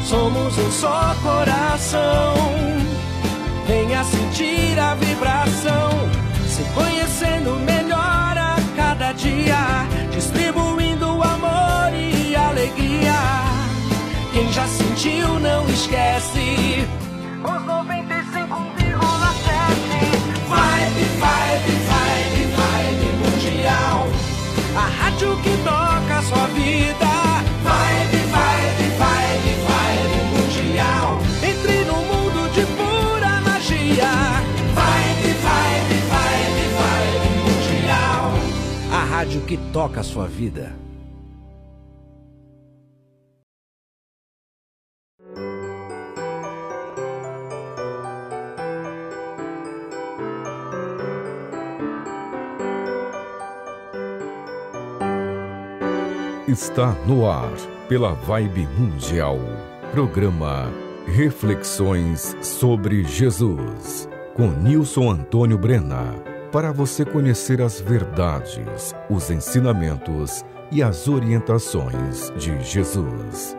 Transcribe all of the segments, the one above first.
somos um só coração. Venha sentir a vibração, se conhecendo melhor a cada dia, distribuindo amor e alegria. Quem já sentiu não esquece. Os 95,7 Vibe Mundial, a rádio que toca a sua vida. Vibe Mundial, entre no mundo de pura magia. Vibe Mundial, a rádio que toca a sua vida. Está no ar, pela Vibe Mundial, programa Reflexões sobre Jesus, com Nilson Antônio Brena, para você conhecer as verdades, os ensinamentos e as orientações de Jesus.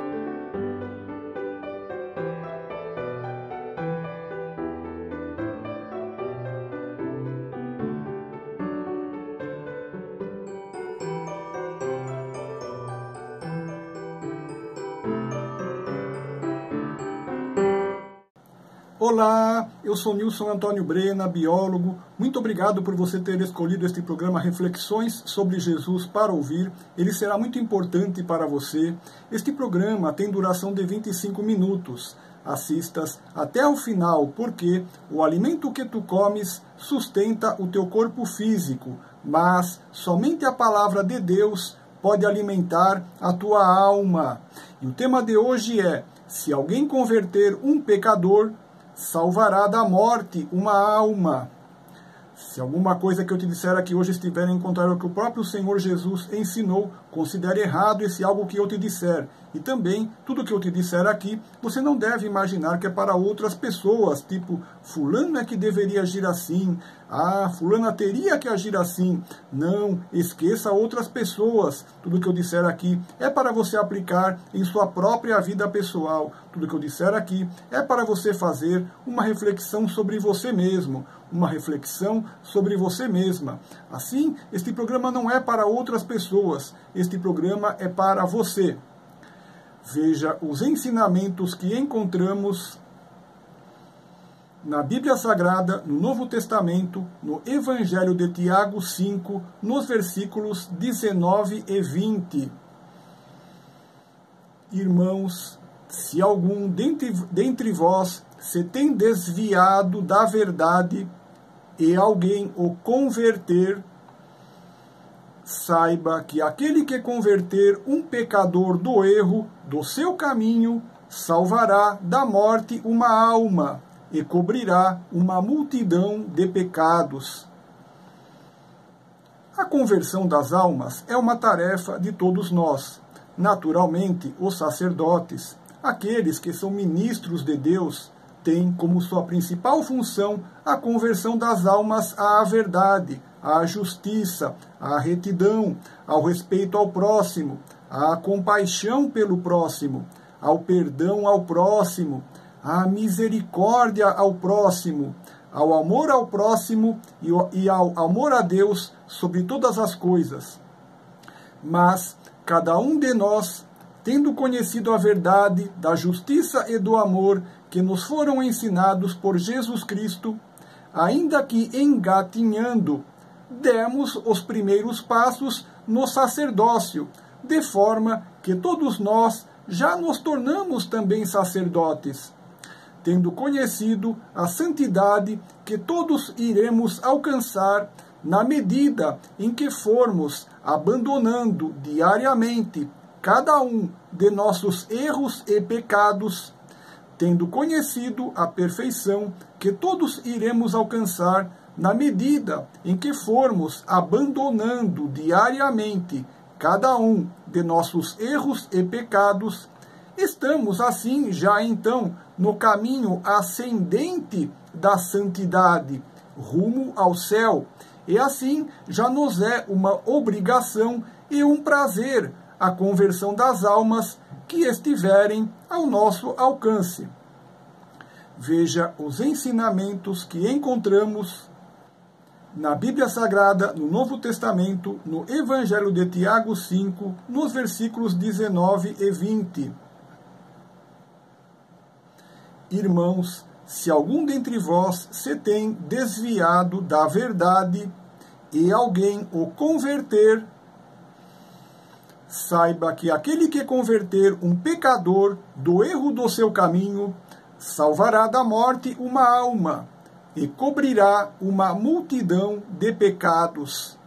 Olá, eu sou Nilson Antônio Brena, biólogo. Muito obrigado por você ter escolhido este programa Reflexões sobre Jesus para ouvir. Ele será muito importante para você. Este programa tem duração de 25 minutos. Assistas até o final, porque o alimento que tu comes sustenta o teu corpo físico, mas somente a palavra de Deus pode alimentar a tua alma. E o tema de hoje é: se alguém converter um pecador, salvará da morte uma alma. Se alguma coisa que eu te disser aqui hoje estiver em contrário ao que o próprio Senhor Jesus ensinou, considere errado esse algo que eu te disser. E também, tudo que eu te disser aqui, você não deve imaginar que é para outras pessoas, tipo, fulano é que deveria agir assim, fulana teria que agir assim. Não, esqueça outras pessoas. Tudo que eu disser aqui é para você aplicar em sua própria vida pessoal. Tudo que eu disser aqui é para você fazer uma reflexão sobre você mesmo, uma reflexão sobre você mesma. Assim, este programa não é para outras pessoas, este programa é para você. Veja os ensinamentos que encontramos na Bíblia Sagrada, no Novo Testamento, no Evangelho de Tiago 5, nos versículos 19 e 20. Irmãos, se algum dentre vós se tem desviado da verdade e alguém o converter, saiba que aquele que converter um pecador do erro do seu caminho, salvará da morte uma alma e cobrirá uma multidão de pecados. A conversão das almas é uma tarefa de todos nós. Naturalmente, os sacerdotes, aqueles que são ministros de Deus, têm como sua principal função a conversão das almas à verdade, à justiça, à retidão, ao respeito ao próximo, à compaixão pelo próximo, ao perdão ao próximo, à misericórdia ao próximo, ao amor ao próximo e ao amor a Deus sobre todas as coisas. Mas cada um de nós, tendo conhecido a verdade da justiça e do amor que nos foram ensinados por Jesus Cristo, ainda que engatinhando, demos os primeiros passos no sacerdócio, de forma que todos nós já nos tornamos também sacerdotes, tendo conhecido a santidade que todos iremos alcançar na medida em que formos abandonando diariamente cada um de nossos erros e pecados, tendo conhecido a perfeição que todos iremos alcançar na medida em que formos abandonando diariamente cada um de nossos erros e pecados, estamos assim já então no caminho ascendente da santidade, rumo ao céu, e assim já nos é uma obrigação e um prazer a conversão das almas que estiverem ao nosso alcance. Veja os ensinamentos que encontramos na Bíblia Sagrada, no Novo Testamento, no Evangelho de Tiago 5, nos versículos 19 e 20. Irmãos, se algum dentre vós se tem desviado da verdade e alguém o converter, saiba que aquele que converter um pecador do erro do seu caminho, salvará da morte uma alma e cobrirá uma multidão de pecados.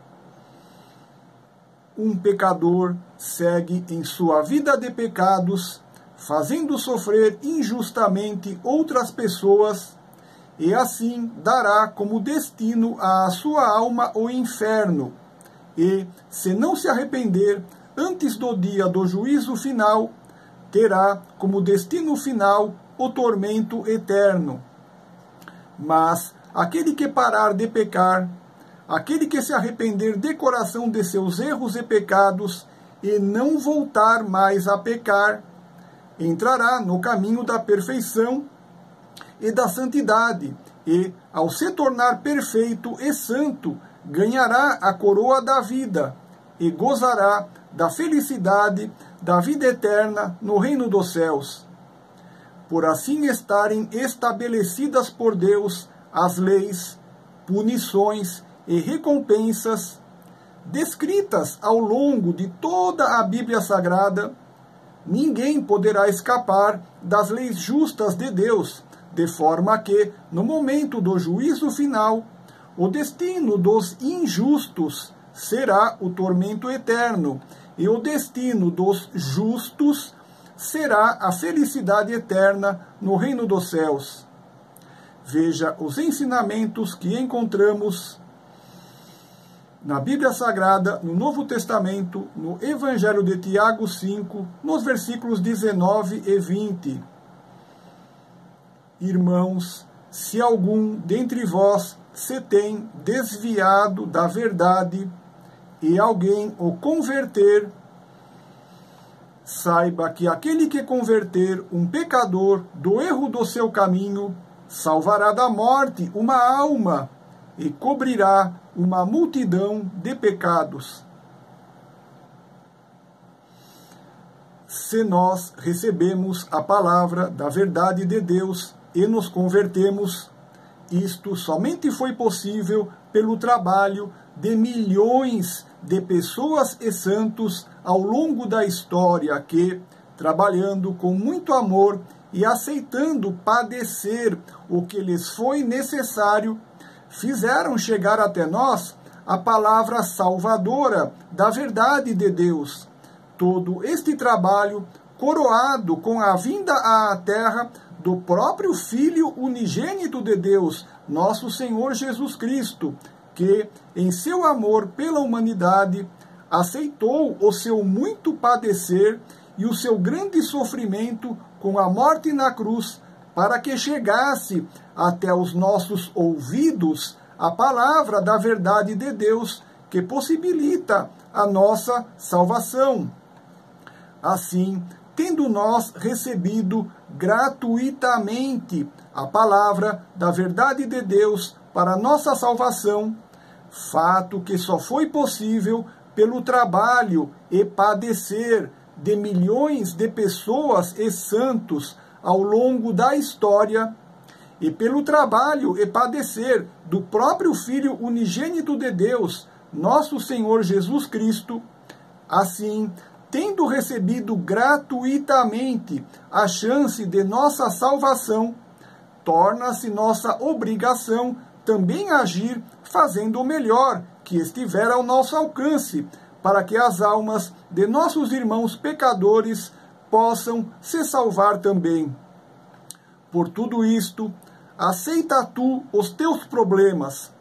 Um pecador segue em sua vida de pecados, fazendo sofrer injustamente outras pessoas, e assim dará como destino à sua alma o inferno. E, se não se arrepender antes do dia do juízo final, terá como destino final o tormento eterno. Mas aquele que parar de pecar, aquele que se arrepender de coração de seus erros e pecados e não voltar mais a pecar, entrará no caminho da perfeição e da santidade, e, ao se tornar perfeito e santo, ganhará a coroa da vida e gozará da felicidade da vida eterna no reino dos céus. Por assim estarem estabelecidas por Deus as leis, punições e recompensas descritas ao longo de toda a Bíblia Sagrada, ninguém poderá escapar das leis justas de Deus, de forma que, no momento do juízo final, o destino dos injustos será o tormento eterno, e o destino dos justos será a felicidade eterna no reino dos céus. Veja os ensinamentos que encontramos na Bíblia Sagrada, no Novo Testamento, no Evangelho de Tiago 5, nos versículos 19 e 20. Irmãos, se algum dentre vós se tem desviado da verdade e alguém o converter, saiba que aquele que converter um pecador do erro do seu caminho, salvará da morte uma alma e cobrirá uma multidão de pecados. Se nós recebemos a palavra da verdade de Deus e nos convertemos, isto somente foi possível pelo trabalho de milhões de pessoas e santos ao longo da história que, trabalhando com muito amor e aceitando padecer o que lhes foi necessário, fizeram chegar até nós a palavra salvadora da verdade de Deus. Todo este trabalho, coroado com a vinda à terra do próprio Filho unigênito de Deus, nosso Senhor Jesus Cristo, que, em seu amor pela humanidade, aceitou o seu muito padecer e o seu grande sofrimento com a morte na cruz, para que chegasse até os nossos ouvidos a palavra da verdade de Deus, que possibilita a nossa salvação. Assim, tendo nós recebido gratuitamente a palavra da verdade de Deus para nossa salvação, fato que só foi possível pelo trabalho e padecer de milhões de pessoas e santos ao longo da história, e pelo trabalho e padecer do próprio Filho unigênito de Deus, nosso Senhor Jesus Cristo. Assim, tendo recebido gratuitamente a chance de nossa salvação, torna-se nossa obrigação também agir fazendo o melhor que estiver ao nosso alcance, para que as almas de nossos irmãos pecadores possam se salvar também. Por tudo isto, aceita tu os teus problemas,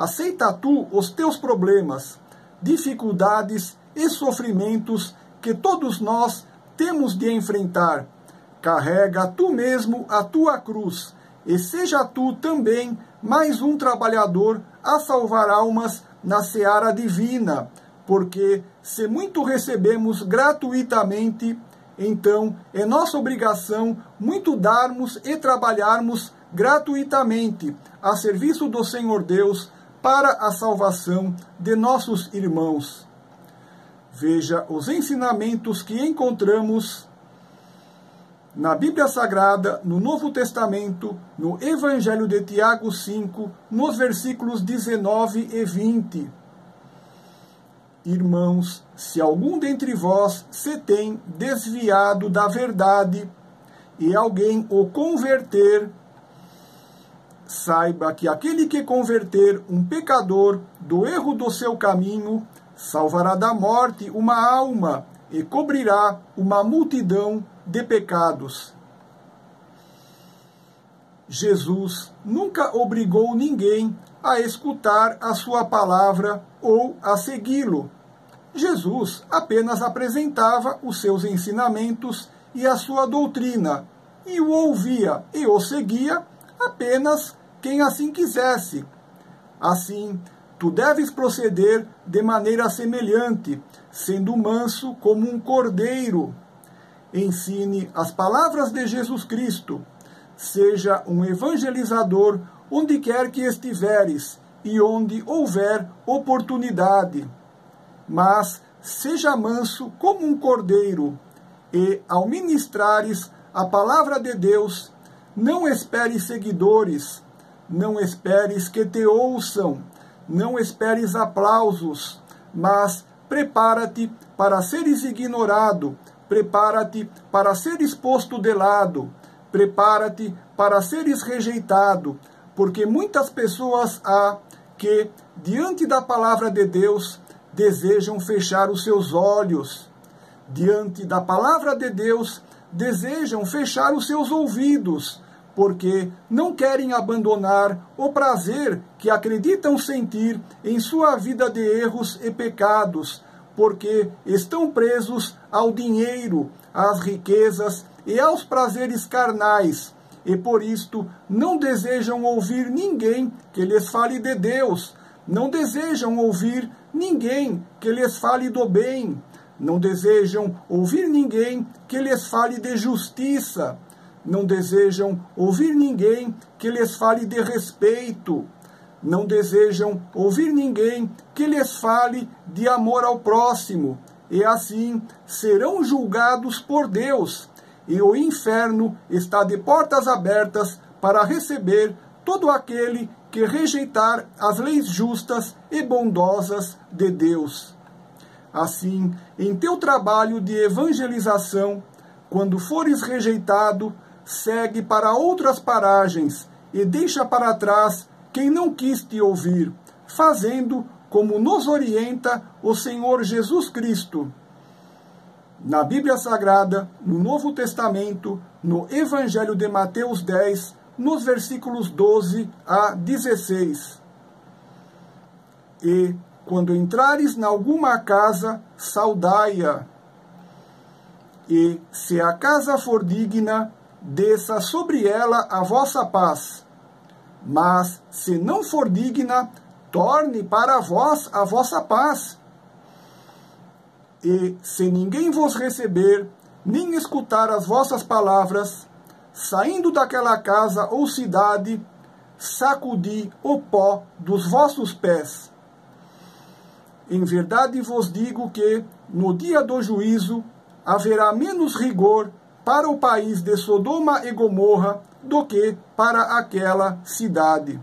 dificuldades e sofrimentos que todos nós temos de enfrentar. Carrega tu mesmo a tua cruz, e seja tu também mais um trabalhador a salvar almas na seara divina, porque se muito recebemos gratuitamente, então é nossa obrigação muito darmos e trabalharmos gratuitamente a serviço do Senhor Deus para a salvação de nossos irmãos. Veja os ensinamentos que encontramos na Bíblia Sagrada, no Novo Testamento, no Evangelho de Tiago 5, nos versículos 19 e 20. Irmãos, se algum dentre vós se tem desviado da verdade e alguém o converter, saiba que aquele que converter um pecador do erro do seu caminho, salvará da morte uma alma e cobrirá uma multidão de pecados. Jesus nunca obrigou ninguém a escutar a sua palavra ou a segui-lo. Jesus apenas apresentava os seus ensinamentos e a sua doutrina, e o ouvia e o seguia apenas quem assim quisesse. Assim, tu deves proceder de maneira semelhante, sendo manso como um cordeiro. Ensine as palavras de Jesus Cristo. Seja um evangelizador onde quer que estiveres e onde houver oportunidade. Mas seja manso como um cordeiro e, ao ministrares a palavra de Deus, não esperes seguidores, não esperes que te ouçam, não esperes aplausos, mas prepara-te para seres ignorado, prepara-te para seres posto de lado, prepara-te para seres rejeitado, porque muitas pessoas há que, diante da palavra de Deus, desejam fechar os seus olhos. Diante da palavra de Deus, desejam fechar os seus ouvidos, porque não querem abandonar o prazer que acreditam sentir em sua vida de erros e pecados, porque estão presos ao dinheiro, às riquezas e aos prazeres carnais, e por isto não desejam ouvir ninguém que lhes fale de Deus, não desejam ouvir ninguém que lhes fale do bem, não desejam ouvir ninguém que lhes fale de justiça, não desejam ouvir ninguém que lhes fale de respeito, não desejam ouvir ninguém que lhes fale de amor ao próximo, e assim serão julgados por Deus, e o inferno está de portas abertas para receber todo aquele que rejeitar as leis justas e bondosas de Deus. Assim, em teu trabalho de evangelização, quando fores rejeitado, segue para outras paragens e deixa para trás quem não quis te ouvir, fazendo como nos orienta o Senhor Jesus Cristo. Na Bíblia Sagrada, no Novo Testamento, no Evangelho de Mateus 10, nos versículos 12 a 16. E, quando entrares em alguma casa, saudai-a. E, se a casa for digna, desça sobre ela a vossa paz. Mas, se não for digna, torne para vós a vossa paz. E, se ninguém vos receber, nem escutar as vossas palavras, saindo daquela casa ou cidade, sacudi o pó dos vossos pés. Em verdade vos digo que, no dia do juízo, haverá menos rigor para o país de Sodoma e Gomorra do que para aquela cidade.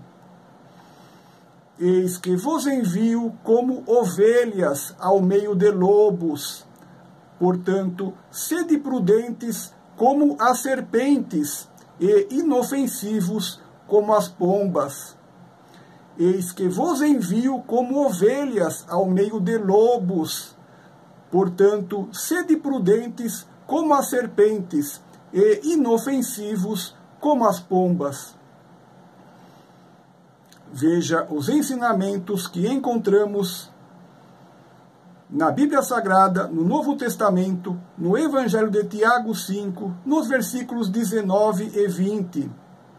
Eis que vos envio como ovelhas ao meio de lobos. Portanto, sede prudentes como as serpentes e inofensivos como as pombas. Eis que vos envio como ovelhas ao meio de lobos. Portanto, sede prudentes como as serpentes e inofensivos como as pombas. Veja os ensinamentos que encontramos na Bíblia Sagrada, no Novo Testamento, no Evangelho de Tiago 5, nos versículos 19 e 20.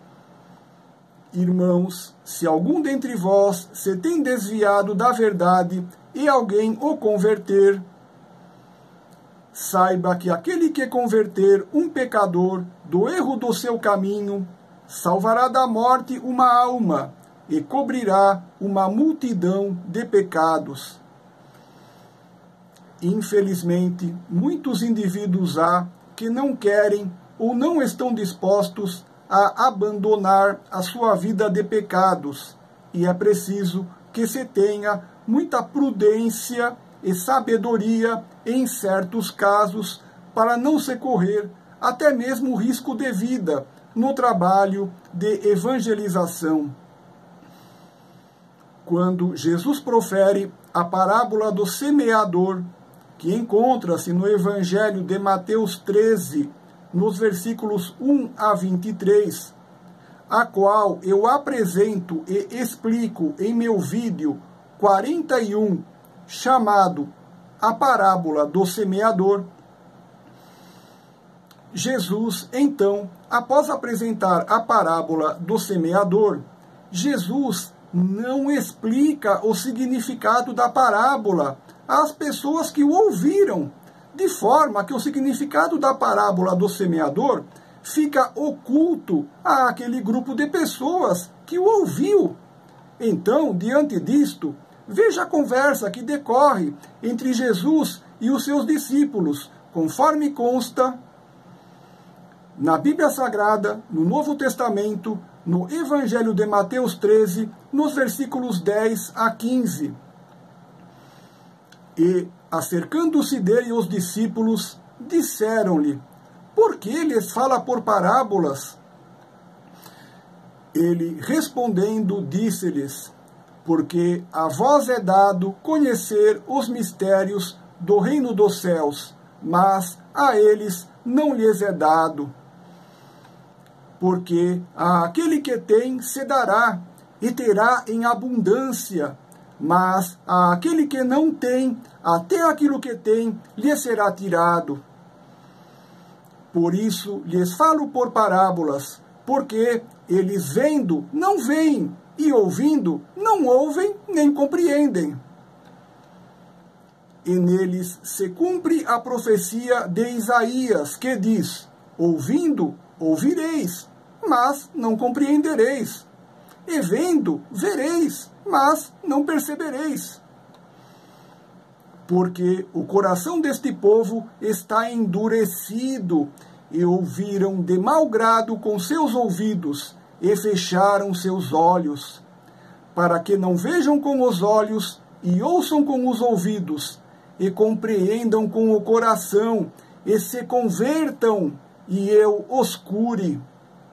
Irmãos, se algum dentre vós se tem desviado da verdade e alguém o converter, saiba que aquele que converter um pecador do erro do seu caminho, salvará da morte uma alma e cobrirá uma multidão de pecados. Infelizmente, muitos indivíduos há que não querem ou não estão dispostos a abandonar a sua vida de pecados, e é preciso que se tenha muita prudência e sabedoria em certos casos para não se correr até mesmo risco de vida no trabalho de evangelização. Quando Jesus profere a parábola do semeador, que encontra-se no Evangelho de Mateus 13, nos versículos 1 a 23, a qual eu apresento e explico em meu vídeo 41, chamado A Parábola do Semeador, Jesus, então, após apresentar a parábola do semeador, Jesus não explica o significado da parábola às pessoas que o ouviram, de forma que o significado da parábola do semeador fica oculto àquele grupo de pessoas que o ouviu. Então, diante disto, veja a conversa que decorre entre Jesus e os seus discípulos, conforme consta na Bíblia Sagrada, no Novo Testamento, no Evangelho de Mateus 13, nos versículos 10 a 15. E, acercando-se dele os discípulos, disseram-lhe: por que lhes fala por parábolas? Ele, respondendo, disse-lhes: porque a vós é dado conhecer os mistérios do reino dos céus, mas a eles não lhes é dado. Porque àquele que tem se dará, e terá em abundância, mas àquele que não tem, até aquilo que tem lhe será tirado. Por isso lhes falo por parábolas, porque eles vendo não veem, e ouvindo não ouvem nem compreendem. E neles se cumpre a profecia de Isaías, que diz: ouvindo, ouvireis, mas não compreendereis. E vendo, vereis, mas não percebereis. Porque o coração deste povo está endurecido, e ouviram de mau grado com seus ouvidos, e fecharam seus olhos, para que não vejam com os olhos, e ouçam com os ouvidos, e compreendam com o coração, e se convertam, e eu os cure.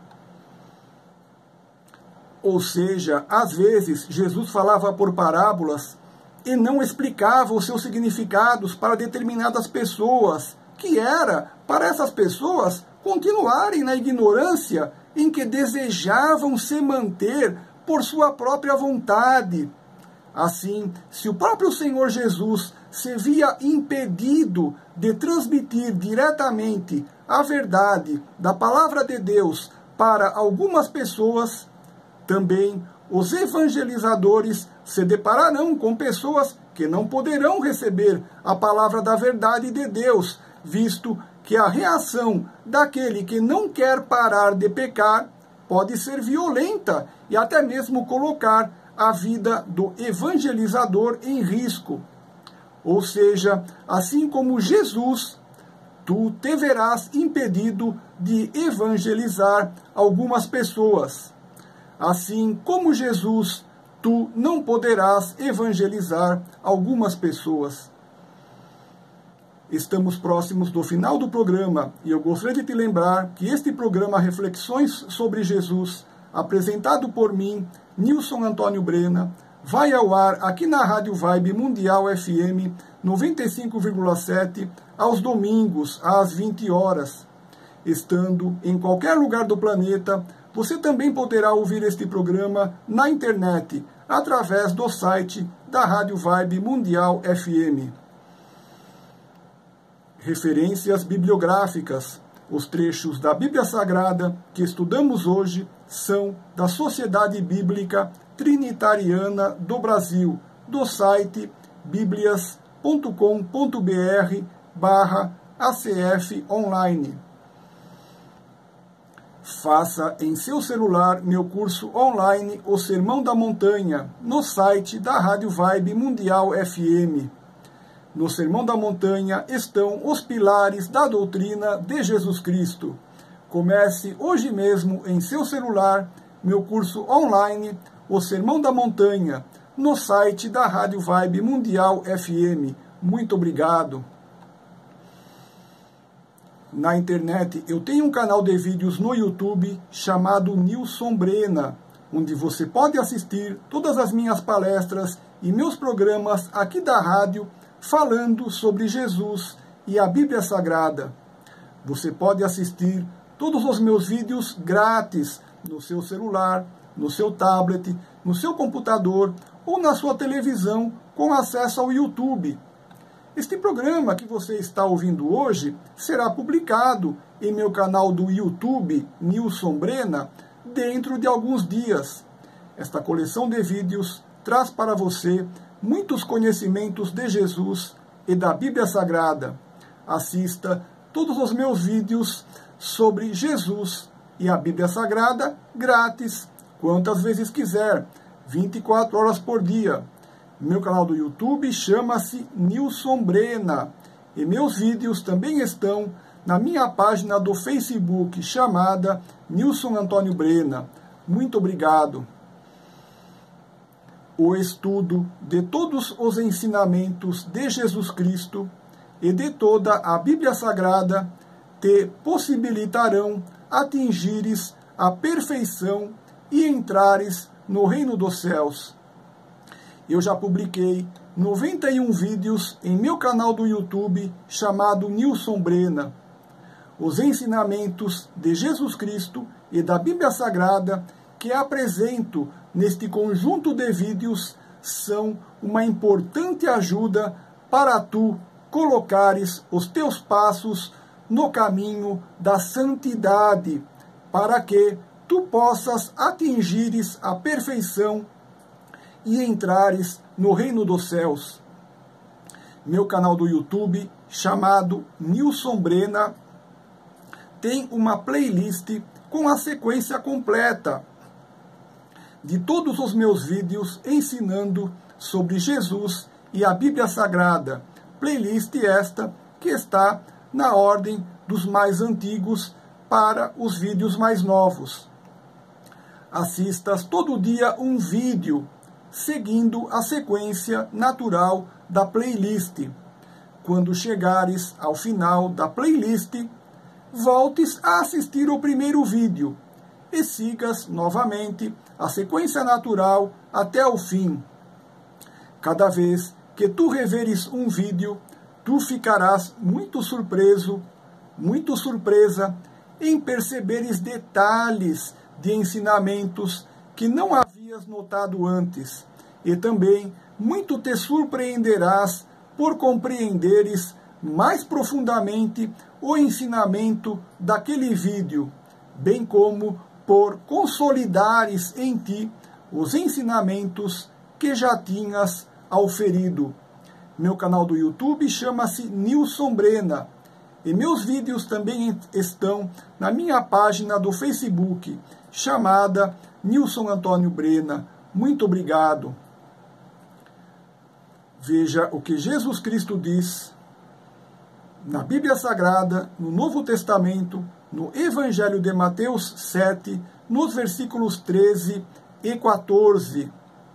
Ou seja, às vezes Jesus falava por parábolas e não explicava os seus significados para determinadas pessoas, que era para essas pessoas continuarem na ignorância em que desejavam se manter por sua própria vontade. Assim, se o próprio Senhor Jesus se via impedido de transmitir diretamente a verdade da palavra de Deus para algumas pessoas, também os evangelizadores se depararão com pessoas que não poderão receber a palavra da verdade de Deus, visto que a reação daquele que não quer parar de pecar pode ser violenta e até mesmo colocar a vida do evangelizador em risco. Ou seja, assim como Jesus, tu te verás impedido de evangelizar algumas pessoas. Assim como Jesus, tu não poderás evangelizar algumas pessoas. Estamos próximos do final do programa e eu gostaria de te lembrar que este programa Reflexões sobre Jesus, apresentado por mim, Nilson Antônio Brena, vai ao ar aqui na Rádio Vibe Mundial FM 95,7 aos domingos às 20 horas. Estando em qualquer lugar do planeta, você também poderá ouvir este programa na internet, através do site da Rádio Vibe Mundial FM. Referências bibliográficas. Os trechos da Bíblia Sagrada que estudamos hoje são da Sociedade Bíblica Trinitariana do Brasil, do site biblias.com.br/ ACF Online. Faça em seu celular meu curso online O Sermão da Montanha, no site da Rádio Vibe Mundial FM. No Sermão da Montanha estão os pilares da doutrina de Jesus Cristo. Comece hoje mesmo em seu celular meu curso online O Sermão da Montanha, no site da Rádio Vibe Mundial FM. Muito obrigado. Na internet, eu tenho um canal de vídeos no YouTube chamado Nilson Brena, onde você pode assistir todas as minhas palestras e meus programas aqui da rádio falando sobre Jesus e a Bíblia Sagrada. Você pode assistir todos os meus vídeos grátis no seu celular, no seu tablet, no seu computador ou na sua televisão com acesso ao YouTube. Este programa que você está ouvindo hoje será publicado em meu canal do YouTube, Nilson Brena, dentro de alguns dias. Esta coleção de vídeos traz para você muitos conhecimentos de Jesus e da Bíblia Sagrada. Assista todos os meus vídeos sobre Jesus e a Bíblia Sagrada grátis, quantas vezes quiser, 24 horas por dia. Meu canal do YouTube chama-se Nilson Brena e meus vídeos também estão na minha página do Facebook chamada Nilson Antônio Brena. Muito obrigado. O estudo de todos os ensinamentos de Jesus Cristo e de toda a Bíblia Sagrada te possibilitarão atingires a perfeição e entrares no reino dos céus. Eu já publiquei 91 vídeos em meu canal do YouTube chamado Nilson Brena. Os ensinamentos de Jesus Cristo e da Bíblia Sagrada que apresento neste conjunto de vídeos são uma importante ajuda para tu colocares os teus passos no caminho da santidade, para que tu possas atingires a perfeição e entrares no reino dos céus. Meu canal do YouTube, chamado Nilson Brena, tem uma playlist com a sequência completa de todos os meus vídeos ensinando sobre Jesus e a Bíblia Sagrada. Playlist esta que está na ordem dos mais antigos para os vídeos mais novos. Assistas todo dia um vídeo seguindo a sequência natural da playlist. Quando chegares ao final da playlist, voltes a assistir o primeiro vídeo e sigas novamente a sequência natural até o fim. Cada vez que tu reveres um vídeo, tu ficarás muito surpreso, muito surpresa em perceberes detalhes de ensinamentos que não havias notado antes, e também muito te surpreenderás por compreenderes mais profundamente o ensinamento daquele vídeo, bem como por consolidares em ti os ensinamentos que já tinhas auferido. Meu canal do YouTube chama-se Nilson Brena, e meus vídeos também estão na minha página do Facebook, chamada Nilson Antônio Brena. Muito obrigado. Veja o que Jesus Cristo diz na Bíblia Sagrada, no Novo Testamento, no Evangelho de Mateus 7, nos versículos 13 e 14.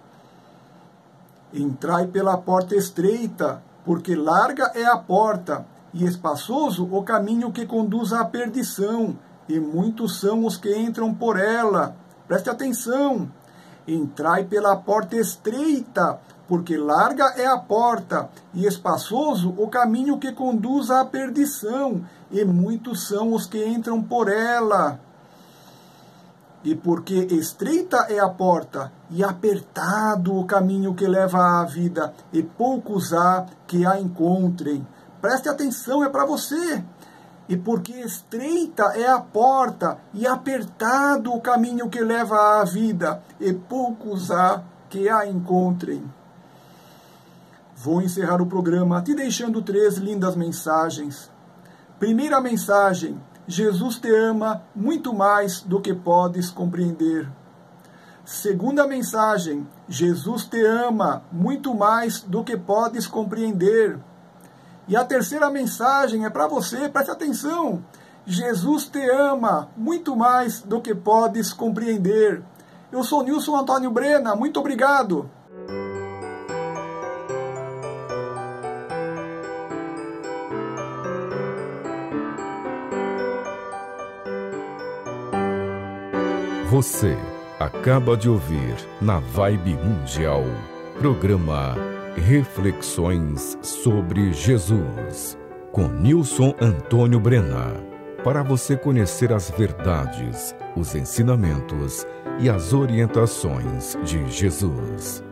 Entrai pela porta estreita, porque larga é a porta, e espaçoso o caminho que conduz à perdição, e muitos são os que entram por ela. Preste atenção. Entrai pela porta estreita, porque larga é a porta, e espaçoso o caminho que conduz à perdição, e muitos são os que entram por ela. E porque estreita é a porta, e apertado o caminho que leva à vida, e poucos há que a encontrem. Preste atenção, é para você. E porque estreita é a porta, e apertado o caminho que leva à vida, e poucos há que a encontrem. Vou encerrar o programa te deixando 3 lindas mensagens. Primeira mensagem: Jesus te ama muito mais do que podes compreender. Segunda mensagem: Jesus te ama muito mais do que podes compreender. E a terceira mensagem é para você, preste atenção. Jesus te ama muito mais do que podes compreender. Eu sou Nilson Antônio Brena, muito obrigado. Você acaba de ouvir na Vibe Mundial, programa Reflexões sobre Jesus, com Nilson Antônio Brena, para você conhecer as verdades, os ensinamentos e as orientações de Jesus.